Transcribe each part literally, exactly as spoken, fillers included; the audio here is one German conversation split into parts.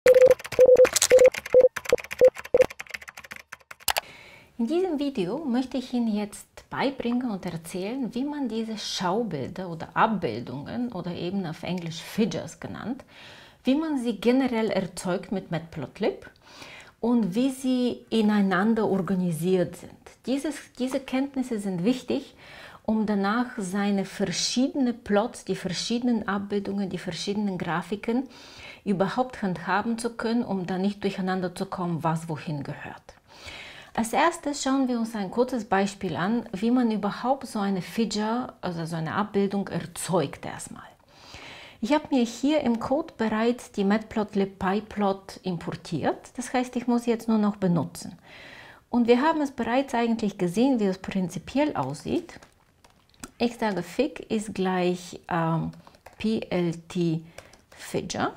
In diesem Video möchte ich Ihnen jetzt beibringen und erzählen, wie man diese Schaubilder oder Abbildungen oder eben auf Englisch Figures genannt, wie man sie generell erzeugt mit Matplotlib und wie sie ineinander organisiert sind. Dieses, diese Kenntnisse sind wichtig, um danach seine verschiedenen Plots, die verschiedenen Abbildungen, die verschiedenen Grafiken überhaupt handhaben zu können, um dann nicht durcheinander zu kommen, was wohin gehört. Als erstes schauen wir uns ein kurzes Beispiel an, wie man überhaupt so eine Figure, also so eine Abbildung erzeugt erstmal. Ich habe mir hier im Code bereits die Matplotlib PyPlot importiert, das heißt, ich muss jetzt nur noch benutzen. Und wir haben es bereits eigentlich gesehen, wie es prinzipiell aussieht. Ich sage Fig ist gleich ähm, plt Figure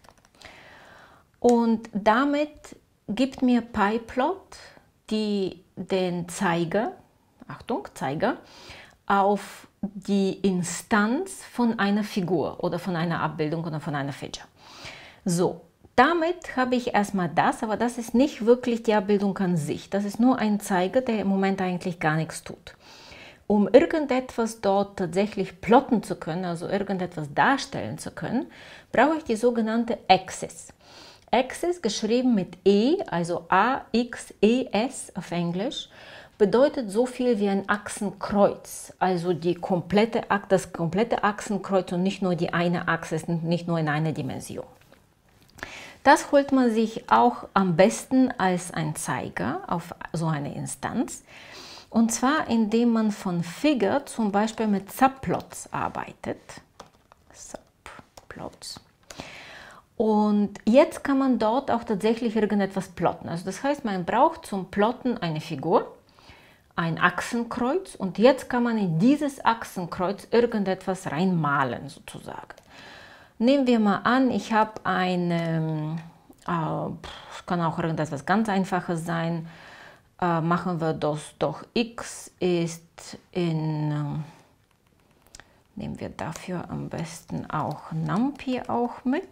und damit gibt mir PyPlot die den Zeiger, Achtung, Zeiger, auf die Instanz von einer Figur oder von einer Abbildung oder von einer Figure. So, damit habe ich erstmal das, aber das ist nicht wirklich die Abbildung an sich. Das ist nur ein Zeiger, der im Moment eigentlich gar nichts tut. Um irgendetwas dort tatsächlich plotten zu können, also irgendetwas darstellen zu können, brauche ich die sogenannte Axis. Axis, geschrieben mit E, also A X E S auf Englisch, bedeutet so viel wie ein Achsenkreuz, also die komplette, das komplette Achsenkreuz und nicht nur die eine Achse, nicht nur in einer Dimension. Das holt man sich auch am besten als ein Zeiger auf so eine Instanz, und zwar indem man von Figure zum Beispiel mit Subplots arbeitet. Subplots. Und jetzt kann man dort auch tatsächlich irgendetwas plotten. Also das heißt, man braucht zum Plotten eine Figur, ein Achsenkreuz, und jetzt kann man in dieses Achsenkreuz irgendetwas reinmalen sozusagen. Nehmen wir mal an, ich habe eine, äh, kann auch irgendetwas ganz Einfaches sein, äh, machen wir das doch, x ist in... Äh, nehmen wir dafür am besten auch NumPy auch mit.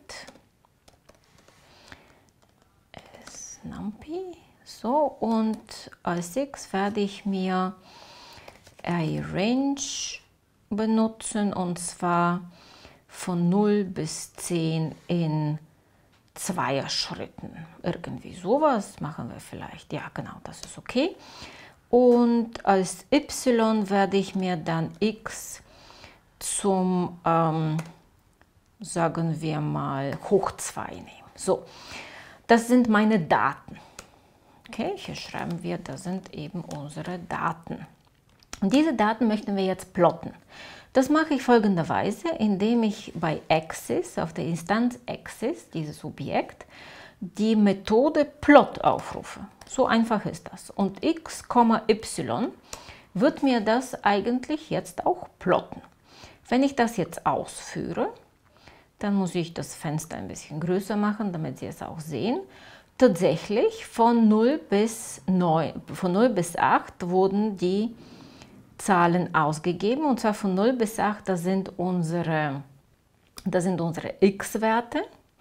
NumPy. So, und als x werde ich mir arrange benutzen, und zwar von null bis zehn in zweier Schritten. Irgendwie sowas machen wir vielleicht. Ja, genau, das ist okay. Und als y werde ich mir dann x zum, ähm, sagen wir mal, hoch zwei nehmen. So. Das sind meine Daten. Okay, hier schreiben wir, das sind eben unsere Daten. Und diese Daten möchten wir jetzt plotten. Das mache ich folgenderweise, indem ich bei Axis, auf der Instanz Axis, dieses Objekt, die Methode Plot aufrufe. So einfach ist das. Und x, y wird mir das eigentlich jetzt auch plotten. Wenn ich das jetzt ausführe, dann muss ich das Fenster ein bisschen größer machen, damit Sie es auch sehen. Tatsächlich von null bis neun, von null bis acht wurden die Zahlen ausgegeben, und zwar von null bis acht, das sind unsere, das sind unsere x-Werte.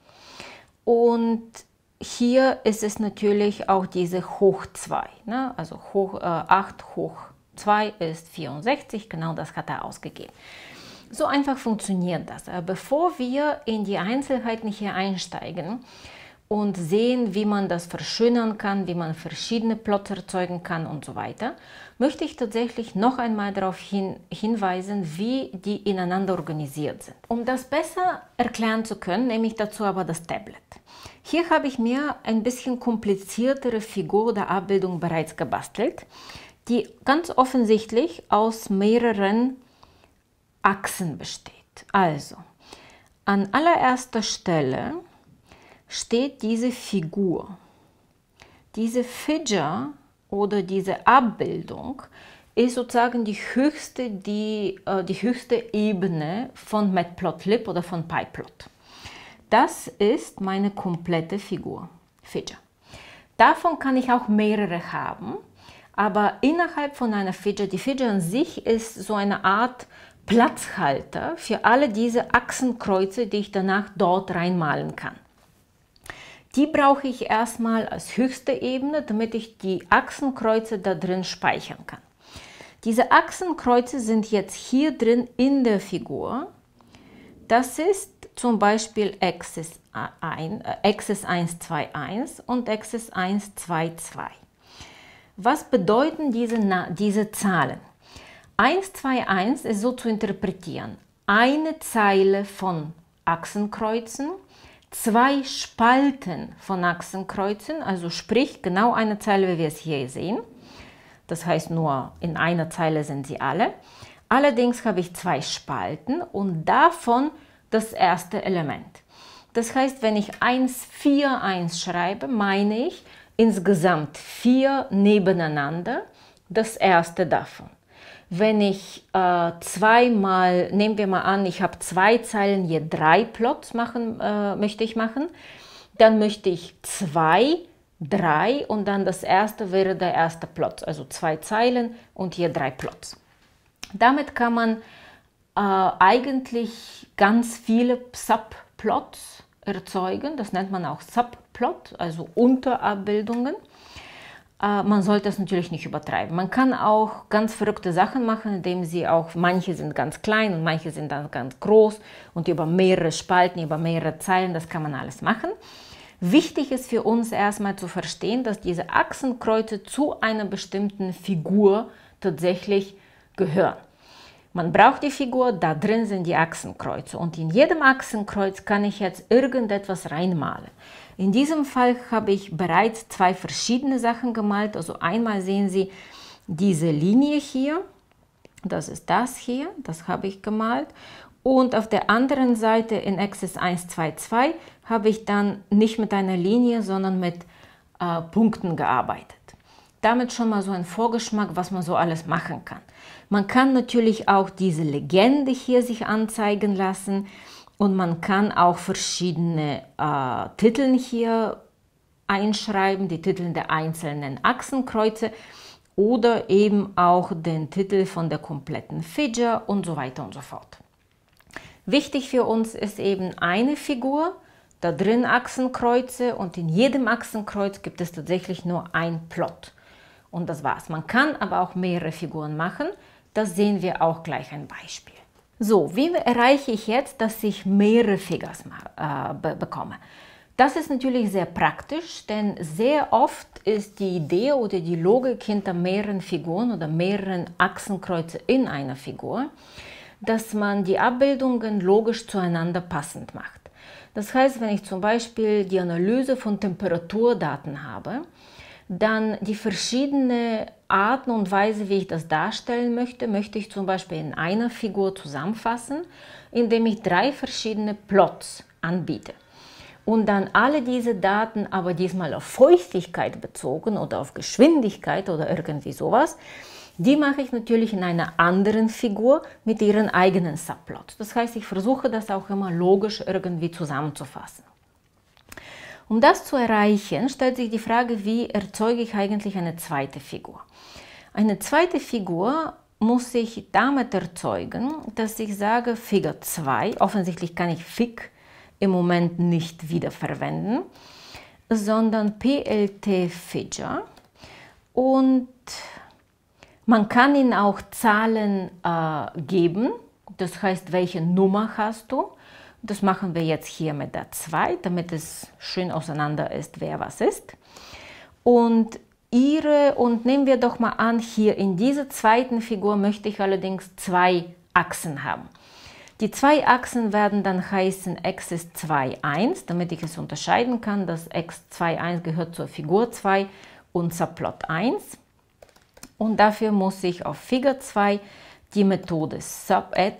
Und hier ist es natürlich auch diese hoch zwei, ne? Also hoch, äh, acht hoch zwei ist vierundsechzig, genau das hat er ausgegeben. So einfach funktioniert das. Aber bevor wir in die Einzelheiten hier einsteigen und sehen, wie man das verschönern kann, wie man verschiedene Plots erzeugen kann und so weiter, möchte ich tatsächlich noch einmal darauf hin, hinweisen, wie die ineinander organisiert sind. Um das besser erklären zu können, nehme ich dazu aber das Tablet. Hier habe ich mir ein bisschen kompliziertere Figur oder Abbildung bereits gebastelt, die ganz offensichtlich aus mehreren Achsen besteht. Also, an allererster Stelle steht diese Figur. Diese Figure oder diese Abbildung ist sozusagen die höchste, die, äh, die höchste Ebene von Matplotlib oder von PyPlot. Das ist meine komplette Figur, Figure. Davon kann ich auch mehrere haben, aber innerhalb von einer Figure, die Figure an sich ist so eine Art Platzhalter für alle diese Achsenkreuze, die ich danach dort reinmalen kann. Die brauche ich erstmal als höchste Ebene, damit ich die Achsenkreuze da drin speichern kann. Diese Achsenkreuze sind jetzt hier drin in der Figur. Das ist zum Beispiel Axis eins, zwei, eins und Axis eins, zwei, zwei. Was bedeuten diese, diese Zahlen? eins, zwei, eins ist so zu interpretieren. Eine Zeile von Achsenkreuzen, zwei Spalten von Achsenkreuzen, also sprich genau eine Zeile, wie wir es hier sehen. Das heißt, nur in einer Zeile sind sie alle. Allerdings habe ich zwei Spalten und davon das erste Element. Das heißt, wenn ich eins, vier, eins schreibe, meine ich insgesamt vier nebeneinander, das erste davon. Wenn ich äh, zweimal, nehmen wir mal an, ich habe zwei Zeilen, je drei Plots machen, äh, möchte ich machen, dann möchte ich zwei, drei und dann das erste wäre der erste Plot, also zwei Zeilen und hier drei Plots. Damit kann man äh, eigentlich ganz viele Subplots erzeugen, das nennt man auch Subplot, also Unterabbildungen. Äh, man sollte es natürlich nicht übertreiben. Man kann auch ganz verrückte Sachen machen, indem sie auch, manche sind ganz klein und manche sind dann ganz groß und über mehrere Spalten, über mehrere Zeilen, das kann man alles machen. Wichtig ist für uns erstmal zu verstehen, dass diese Achsenkreuze zu einer bestimmten Figur tatsächlich gehören. Man braucht die Figur, da drin sind die Achsenkreuze und in jedem Achsenkreuz kann ich jetzt irgendetwas reinmalen. In diesem Fall habe ich bereits zwei verschiedene Sachen gemalt. Also einmal sehen Sie diese Linie hier, das ist das hier, das habe ich gemalt. Und auf der anderen Seite in Axis eins, zwei, zwei habe ich dann nicht mit einer Linie, sondern mit äh, Punkten gearbeitet. Damit schon mal so ein Vorgeschmack, was man so alles machen kann. Man kann natürlich auch diese Legende hier sich anzeigen lassen und man kann auch verschiedene äh, Titel hier einschreiben, die Titel der einzelnen Achsenkreuze oder eben auch den Titel von der kompletten Figure und so weiter und so fort. Wichtig für uns ist eben eine Figur, da drin Achsenkreuze und in jedem Achsenkreuz gibt es tatsächlich nur ein Plot. Und das war's. Man kann aber auch mehrere Figuren machen. Das sehen wir auch gleich ein Beispiel. So, wie erreiche ich jetzt, dass ich mehrere Figures äh, be bekomme? Das ist natürlich sehr praktisch, denn sehr oft ist die Idee oder die Logik hinter mehreren Figuren oder mehreren Achsenkreuze in einer Figur, dass man die Abbildungen logisch zueinander passend macht. Das heißt, wenn ich zum Beispiel die Analyse von Temperaturdaten habe, dann die verschiedenen Arten und Weise, wie ich das darstellen möchte, möchte ich zum Beispiel in einer Figur zusammenfassen, indem ich drei verschiedene Plots anbiete. Und dann alle diese Daten, aber diesmal auf Feuchtigkeit bezogen oder auf Geschwindigkeit oder irgendwie sowas, die mache ich natürlich in einer anderen Figur mit ihren eigenen Subplots. Das heißt, ich versuche das auch immer logisch irgendwie zusammenzufassen. Um das zu erreichen, stellt sich die Frage, wie erzeuge ich eigentlich eine zweite Figur? Eine zweite Figur muss ich damit erzeugen, dass ich sage Figur zwei, offensichtlich kann ich Fig im Moment nicht wiederverwenden, sondern P L T Figure und man kann ihnen auch Zahlen äh, geben, das heißt, welche Nummer hast du? Das machen wir jetzt hier mit der zwei, damit es schön auseinander ist, wer was ist. Und ihre, und nehmen wir doch mal an, hier in dieser zweiten Figur möchte ich allerdings zwei Achsen haben. Die zwei Achsen werden dann heißen Axis zwei, eins, damit ich es unterscheiden kann, dass X zwei, eins gehört zur Figur zwei und Subplot eins. Und dafür muss ich auf Figur zwei die Methode SubAdd,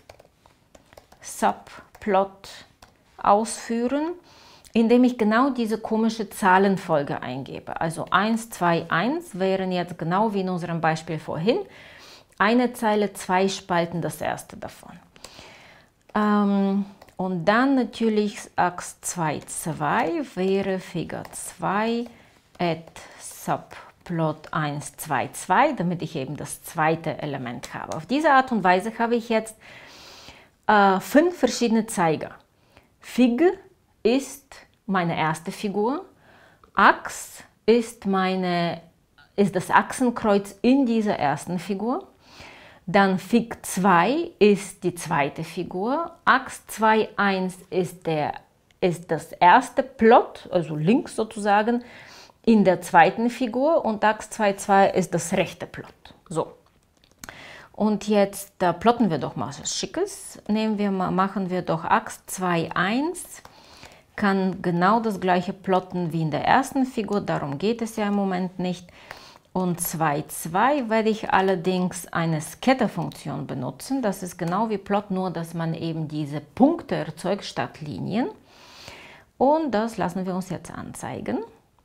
Subplot ausführen, indem ich genau diese komische Zahlenfolge eingebe. Also eins, zwei, eins wären jetzt genau wie in unserem Beispiel vorhin. Eine Zeile, zwei Spalten, das erste davon. Ähm, und dann natürlich Ax zwei, zwei wäre Figur zwei, Add Subplot eins, zwei, zwei, damit ich eben das zweite Element habe. Auf diese Art und Weise habe ich jetzt äh, fünf verschiedene Zeiger. Fig ist meine erste Figur. Ax ist, meine, ist das Achsenkreuz in dieser ersten Figur. Dann Fig zwei ist die zweite Figur. Ax zwei eins ist, der, ist das erste Plot, also links sozusagen, in der zweiten Figur. Und Ax zwei zwei ist das rechte Plot. So. Und jetzt da plotten wir doch mal was Schickes. Nehmen wir mal, machen wir doch Ax zwei eins. Kann genau das gleiche plotten wie in der ersten Figur, darum geht es ja im Moment nicht. Und zwei zwei werde ich allerdings eine Scatter-Funktion benutzen. Das ist genau wie Plot, nur dass man eben diese Punkte erzeugt statt Linien. Und das lassen wir uns jetzt anzeigen.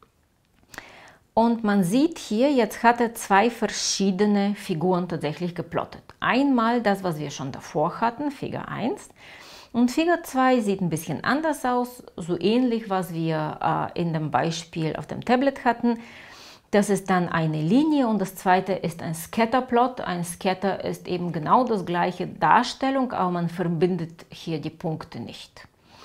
Und man sieht hier, jetzt hat er zwei verschiedene Figuren tatsächlich geplottet. Einmal das, was wir schon davor hatten, Figur eins. Und Figur zwei sieht ein bisschen anders aus, so ähnlich, was wir äh, in dem Beispiel auf dem Tablet hatten. Das ist dann eine Linie und das zweite ist ein Scatterplot. Ein Scatter ist eben genau das gleiche Darstellung, aber man verbindet hier die Punkte nicht.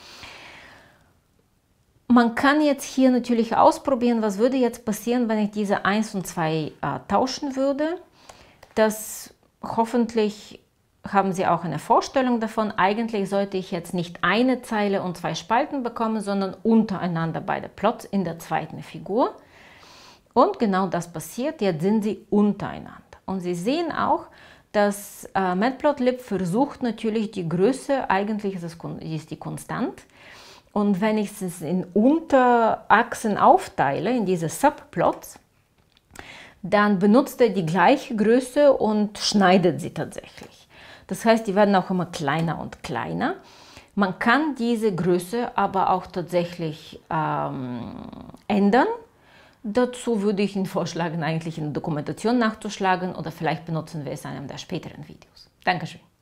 Man kann jetzt hier natürlich ausprobieren, was würde jetzt passieren, wenn ich diese eins und zwei äh, tauschen würde. Das hoffentlich haben Sie auch eine Vorstellung davon. Eigentlich sollte ich jetzt nicht eine Zeile und zwei Spalten bekommen, sondern untereinander beide Plots in der zweiten Figur. Und genau das passiert, jetzt sind sie untereinander. Und Sie sehen auch, dass äh, Matplotlib versucht natürlich die Größe, eigentlich ist, es, ist die konstant. Und wenn ich es in Unterachsen aufteile, in diese Subplots, dann benutzt er die gleiche Größe und schneidet sie tatsächlich. Das heißt, die werden auch immer kleiner und kleiner. Man kann diese Größe aber auch tatsächlich ähm, ändern. Dazu würde ich Ihnen vorschlagen, eigentlich in der Dokumentation nachzuschlagen oder vielleicht benutzen wir es in einem der späteren Videos. Dankeschön.